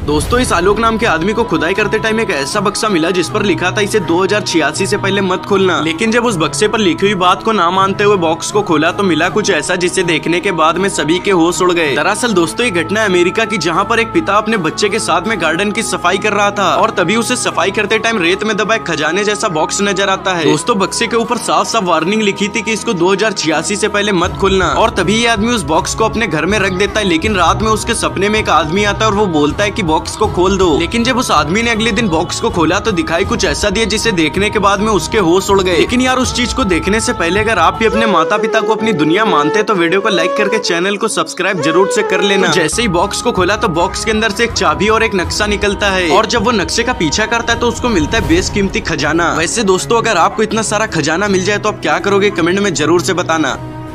दोस्तों इस आलोक नाम के आदमी को खुदाई करते टाइम एक ऐसा बक्सा मिला जिस पर लिखा था इसे 2086 से पहले मत खोलना। लेकिन जब उस बक्से पर लिखी हुई बात को ना मानते हुए बॉक्स को खोला तो मिला कुछ ऐसा जिसे देखने के बाद में सभी के होश उड़ गए। दरअसल दोस्तों ये घटना अमेरिका की, जहाँ पर एक पिता अपने बच्चे के साथ में गार्डन की सफाई कर रहा था और तभी उसे सफाई करते टाइम रेत में दबा एक खजाने जैसा बॉक्स नजर आता है। दोस्तों बक्से के ऊपर साफ साफ वार्निंग लिखी थी कि इसको 2086 से पहले मत खोलना। और तभी ये आदमी उस बॉक्स को अपने घर में रख देता है। लेकिन रात में उसके सपने में एक आदमी आता है और वो बोलता है कि बॉक्स को खोल दो। लेकिन जब उस आदमी ने अगले दिन बॉक्स को खोला तो दिखाई कुछ ऐसा दिया जिसे देखने के बाद में उसके होश उड़ गए। लेकिन यार उस चीज को देखने से पहले अगर आप भी अपने माता पिता को अपनी दुनिया मानते तो वीडियो को लाइक करके चैनल को सब्सक्राइब जरूर से कर लेना। जैसे ही बॉक्स को खोला तो बॉक्स के अंदर से एक चाबी और एक नक्शा निकलता है और जब वो नक्शे का पीछा करता है तो उसको मिलता है बेशकीमती खजाना। वैसे दोस्तों अगर आपको इतना सारा खजाना मिल जाए तो आप क्या करोगे, कमेंट में जरूर से बताना।